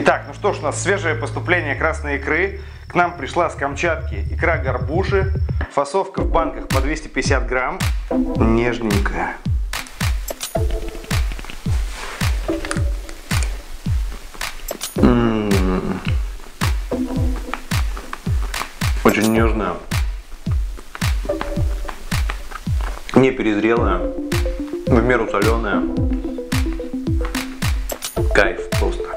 Итак, ну что ж, у нас свежее поступление красной икры. К нам пришла с Камчатки икра горбуши. Фасовка в банках по 250 грамм. Нежненькая. Очень нежная. Не перезрелая. В меру соленая. Кайф просто.